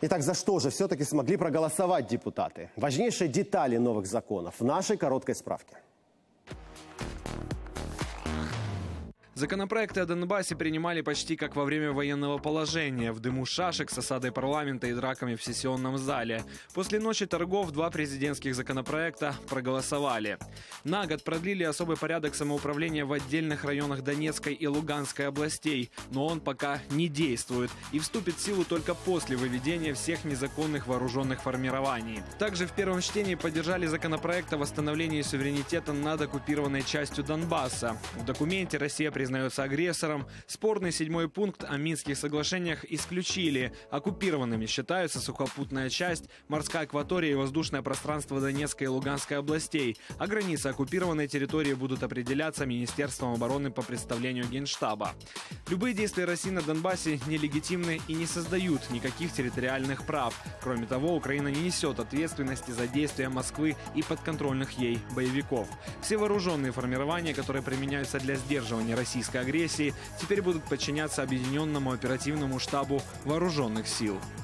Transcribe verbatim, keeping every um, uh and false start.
Итак, за что же все-таки смогли проголосовать депутаты? Важнейшие детали новых законов в нашей короткой справке. Законопроекты о Донбассе принимали почти как во время военного положения, в дыму шашек с осадой парламента и драками в сессионном зале. После ночи торгов два президентских законопроекта проголосовали. На год продлили особый порядок самоуправления в отдельных районах Донецкой и Луганской областей, но он пока не действует и вступит в силу только после выведения всех незаконных вооруженных формирований. Также в первом чтении поддержали законопроект о восстановлении суверенитета над оккупированной частью Донбасса. В документе Россия признается агрессором. Спорный седьмой пункт о Минских соглашениях исключили. Оккупированными считаются сухопутная часть, морская акватория и воздушное пространство Донецкой и Луганской областей, а границы оккупированной территории будут определяться Министерством обороны по представлению Генштаба. Любые действия России на Донбассе нелегитимны и не создают никаких территориальных прав. Кроме того, Украина не несет ответственности за действия Москвы и подконтрольных ей боевиков. Все вооруженные формирования, которые применяются для сдерживания российской агрессии, теперь будут подчиняться Объединенному оперативному штабу Вооруженных сил.